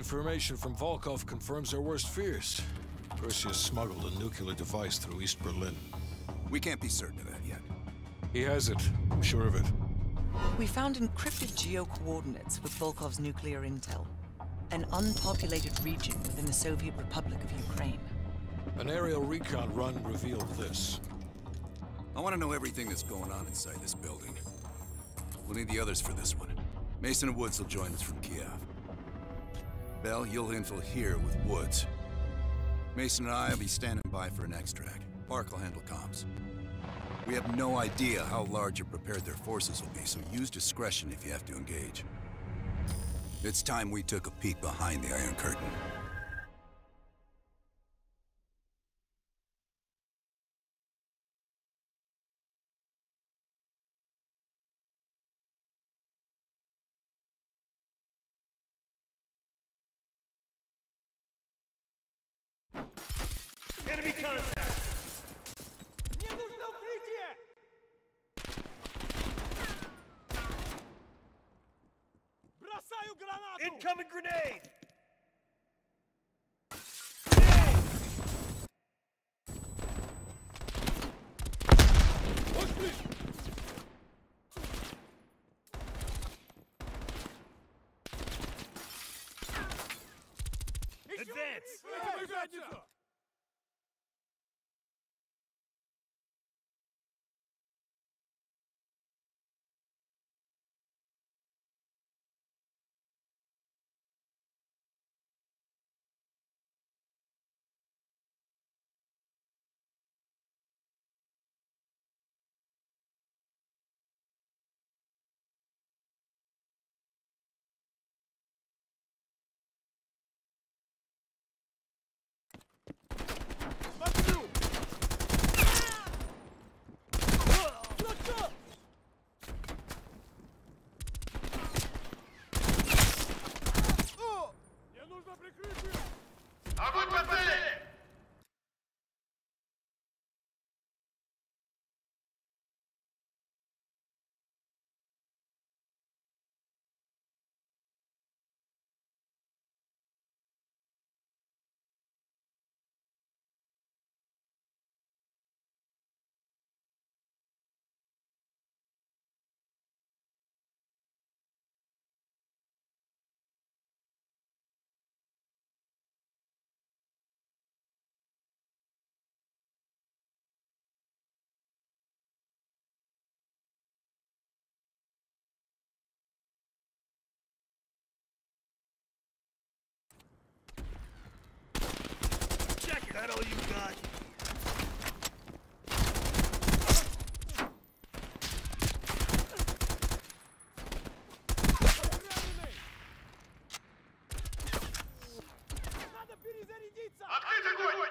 Information from Volkov confirms our worst fears. Perseus smuggled a nuclear device through East Berlin. We can't be certain of that yet. He has it. I'm sure of it. We found encrypted geo-coordinates with Volkov's nuclear intel. An unpopulated region within the Soviet Republic of Ukraine. An aerial recon run revealed this. I want to know everything that's going on inside this building. We'll need the others for this one. Mason and Woods will join us from Kiev. Bell, you'll infill here with Woods. Mason and I will be standing by for an extract. Park will handle comms. We have no idea how large or prepared their forces will be, so use discretion if you have to engage. It's time we took a peek behind the Iron Curtain. Enemy contact! Incoming grenade! Advance! Огонь по цели! That all you got? Открыть огонь!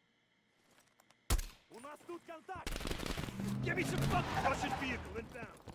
У нас тут контакт! Give me some fucking Russian vehicle inbound!